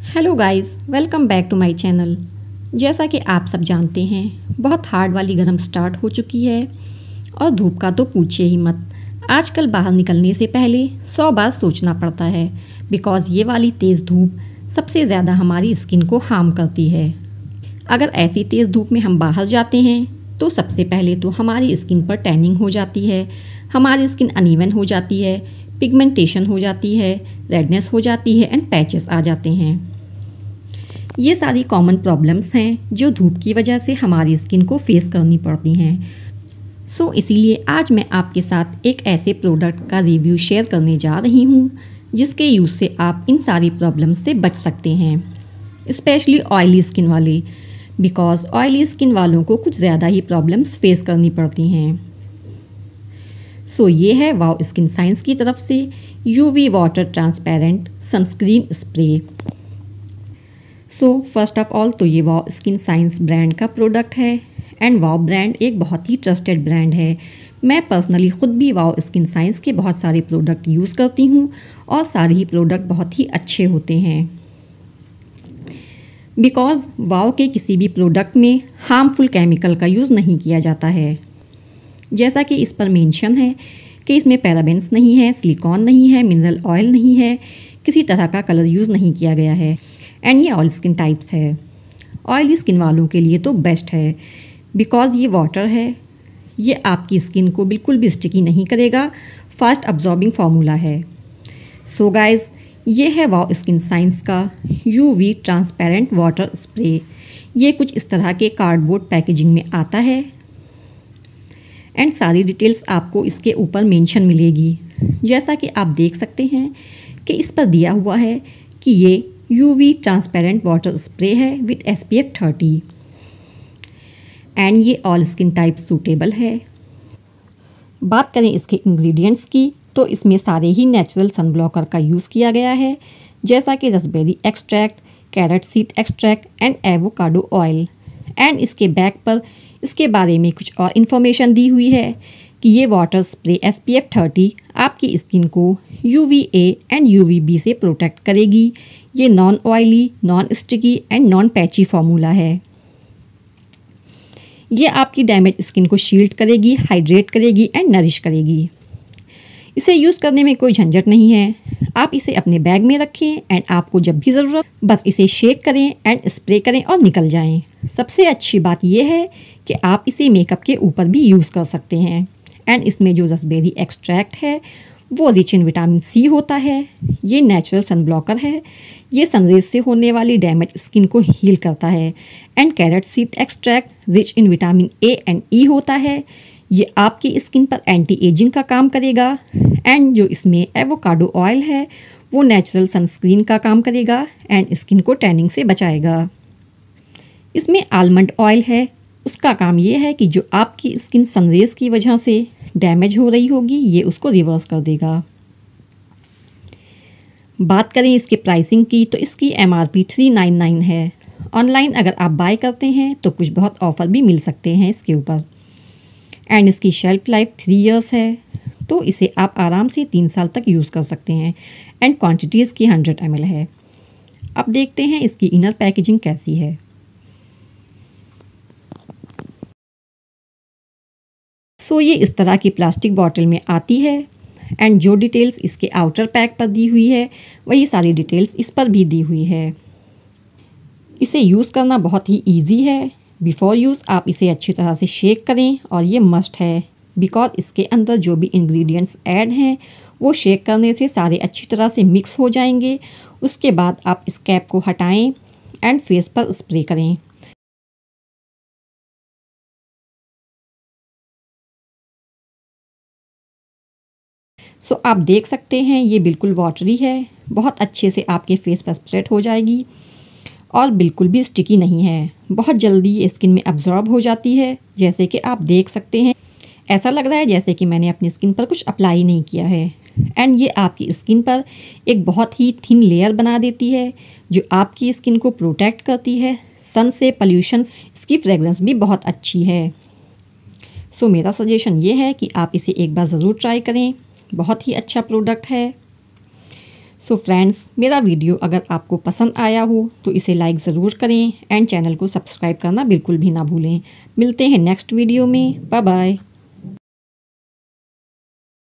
Hello guys, welcome back to my channel. जैसा कि आप सब जानते हैं, बहुत हार्ड वाली गर्म स्टार्ट हो चुकी है और धूप का तो पूछिए ही मत। आजकल बाहर निकलने से पहले 100 बार सोचना पड़ता है बिकॉज़ ये वाली तेज़ धूप सबसे ज़्यादा हमारी स्किन को हार्म करती है। अगर ऐसी तेज़ धूप में हम बाहर जाते हैं तो सबसे पहले तो हमारी स्किन पर टैनिंग हो जाती है, हमारी स्किन अनइवन हो जाती है, पिगमेंटेशन हो जाती है, रेडनेस हो जाती है एंड पैचेस आ जाते हैं। ये सारी कॉमन प्रॉब्लम्स हैं जो धूप की वजह से हमारी स्किन को फेस करनी पड़ती हैं। सो इसीलिए आज मैं आपके साथ एक ऐसे प्रोडक्ट का रिव्यू शेयर करने जा रही हूँ जिसके यूज़ से आप इन सारी प्रॉब्लम्स से बच सकते हैं, स्पेशली ऑयली स्किन वाले, बिकॉज ऑयली स्किन वालों को कुछ ज़्यादा ही प्रॉब्लम्स फेस करनी पड़ती हैं। सो ये है वाव स्किन साइंस की तरफ से UV water transparent sunscreen spray. So first of all तो ये वाव स्किन साइंस ब्रांड का प्रोडक्ट है एंड वाव ब्रांड एक बहुत ही ट्रस्टेड ब्रांड है। मैं पर्सनली ख़ुद भी वाव स्किन साइंस के बहुत सारे प्रोडक्ट यूज़ करती हूँ और सारे ही प्रोडक्ट बहुत ही अच्छे होते हैं बिकॉज़ वाव के किसी भी प्रोडक्ट में हार्मफुल केमिकल का यूज़ नहीं किया जाता है। जैसा कि इस पर मेंशन है कि इसमें पैराबेन्स नहीं है, सिलिकॉन नहीं है, मिनरल ऑयल नहीं है, किसी तरह का कलर यूज़ नहीं किया गया है एंड ये ऑयल स्किन टाइप्स है। ऑयली स्किन वालों के लिए तो बेस्ट है बिकॉज़ ये वाटर है, ये आपकी स्किन को बिल्कुल भी स्टिकी नहीं करेगा, फास्ट अब्जॉर्बिंग फार्मूला है। सो गाइस, ये है वाव स्किन साइंस का यूवी ट्रांसपेरेंट वाटर स्प्रे। ये कुछ इस तरह के कार्डबोर्ड पैकेजिंग में आता है एंड सारी डिटेल्स आपको इसके ऊपर मेंशन मिलेगी। जैसा कि आप देख सकते हैं कि इस पर दिया हुआ है कि ये यूवी ट्रांसपेरेंट वाटर स्प्रे है विद SPF 30 एंड ये ऑल स्किन टाइप सूटेबल है। बात करें इसके इंग्रेडिएंट्स की तो इसमें सारे ही नेचुरल सन ब्लॉकर का यूज़ किया गया है, जैसा कि raspberry extract, carrot seed extract and avocado oil. And इसके बैक पर इसके बारे में कुछ और इन्फॉर्मेशन दी हुई है कि ये वाटर स्प्रे SPF 30 आपकी स्किन को UVA एंड UVB से प्रोटेक्ट करेगी। ये non oily, non sticky and non patchy formula है। ये आपकी डैमेज स्किन को शील्ड करेगी, हाइड्रेट करेगी एंड नरिश करेगी। इसे यूज़ करने में कोई झंझट नहीं है। आप इसे अपने बैग में रखें एंड आपको जब भी ज़रूरत बस इसे शेक करें एंड स्प्रे करें और निकल जाएं। सबसे अच्छी बात यह है कि आप इसे मेकअप के ऊपर भी यूज़ कर सकते हैं एंड इसमें जो रसबेरी एक्सट्रैक्ट है वो रिच इन विटामिन C होता है। ये नेचुरल सन ब्लॉकर है, ये सनरेज से होने वाली डैमेज स्किन को हील करता है and carrot seed extract rich in vitamin A and E होता है। ये आपकी स्किन पर एंटी एजिंग का काम करेगा एंड जो इसमें एवोकाडो ऑयल है वो नेचुरल सनस्क्रीन का काम करेगा एंड स्किन को टैनिंग से बचाएगा। इसमें आलमंड ऑयल है, उसका काम ये है कि जो आपकी स्किन सनरेज की वजह से डैमेज हो रही होगी ये उसको रिवर्स कर देगा। बात करें इसके प्राइसिंग की तो इसकी MRP 399 है। ऑनलाइन अगर आप बाय करते हैं तो कुछ बहुत ऑफ़र भी मिल सकते हैं इसके ऊपर एंड इसकी शेल्फ लाइफ 3 इयर्स है, तो इसे आप आराम से 3 साल तक यूज़ कर सकते हैं एंड क्वांटिटी इसकी 100 ml है। अब देखते हैं इसकी इनर पैकेजिंग कैसी है। सो ये इस तरह की प्लास्टिक बॉटल में आती है एंड जो डिटेल्स इसके आउटर पैक पर दी हुई है वही सारी डिटेल्स इस पर भी दी हुई है। इसे यूज़ करना बहुत ही इजी है। बिफोर यूज़ आप इसे अच्छी तरह से शेक करें और ये मस्ट है बिकॉज इसके अंदर जो भी इंग्रेडिएंट्स ऐड हैं वो शेक करने से सारे अच्छी तरह से मिक्स हो जाएंगे। उसके बाद आप इस कैप को हटाएं एंड फेस पर स्प्रे करें। सो आप देख सकते हैं ये बिल्कुल वाटरी है, बहुत अच्छे से आपके फेस पर स्प्रेड हो जाएगी और बिल्कुल भी स्टिकी नहीं है। बहुत जल्दी ये स्किन में अब्जॉर्ब हो जाती है, जैसे कि आप देख सकते हैं। ऐसा लग रहा है जैसे कि मैंने अपनी स्किन पर कुछ अप्लाई नहीं किया है एंड ये आपकी स्किन पर एक बहुत ही थिन लेयर बना देती है जो आपकी स्किन को प्रोटेक्ट करती है सन से, पॉल्यूशन। इसकी फ्रेगरेंस भी बहुत अच्छी है। सो मेरा सजेशन ये है कि आप इसे एक बार ज़रूर ट्राई करें, बहुत ही अच्छा प्रोडक्ट है। सो फ्रेंड्स, मेरा वीडियो अगर आपको पसंद आया हो तो इसे लाइक ज़रूर करें एंड चैनल को सब्सक्राइब करना बिल्कुल भी ना भूलें। मिलते हैं नेक्स्ट वीडियो में। Bye bye.